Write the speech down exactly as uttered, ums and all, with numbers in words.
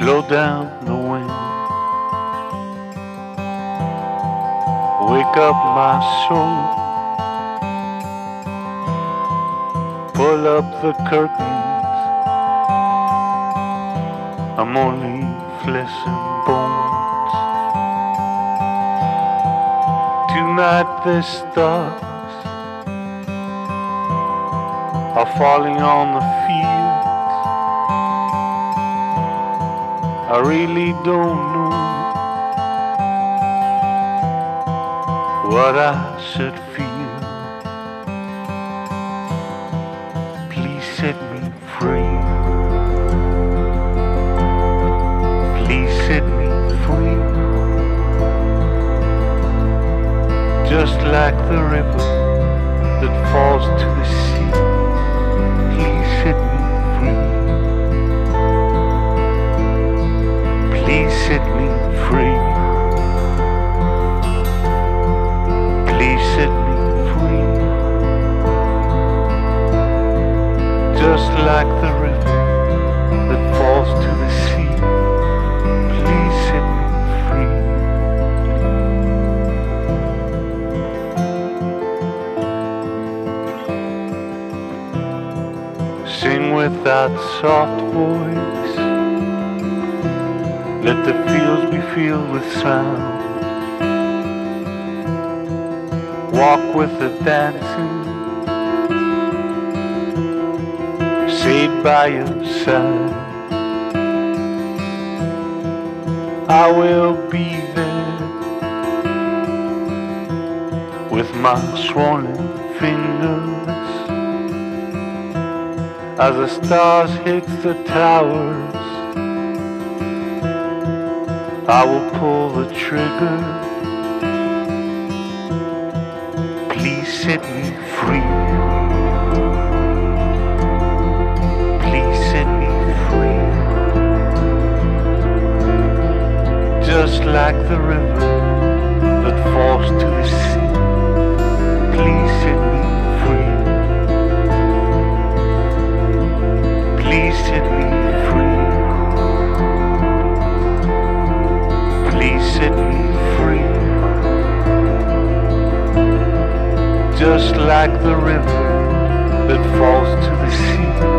Slow down the wind, wake up my soul, pull up the curtains, I'm only flesh and bones. Tonight the stars are falling on the field. I really don't know what I should feel. Please set me free. Please set me free. Just like the river that falls to the sea. Please set me free. Please set me free. Please set me free. Just like the river that falls to the sea. Please set me free. Sing with that soft voice. Let the fields be filled with sound. Walk with the dancing, stayed by your side. I will be there with my swollen fingers as the stars hit the towers. I will pull the trigger. Please set me free. Please set me free. Just like the river that falls to the sea. Please set me free. Please set me free. Please set me free. Just like the river that falls to the sea.